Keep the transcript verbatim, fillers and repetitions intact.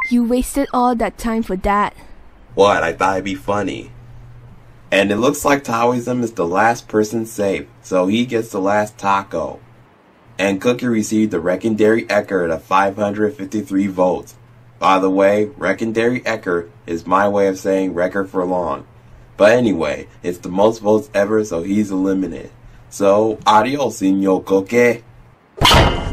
You wasted all that time for that. What? I thought it'd be funny. And it looks like Taoism is the last person safe, so he gets the last taco. And Cookie received the Recondary Eckert of five hundred fifty-three votes. By the way, Recondary Eckert is my way of saying record for long. But anyway, it's the most votes ever, so he's eliminated. So, adios, Señor Cookie.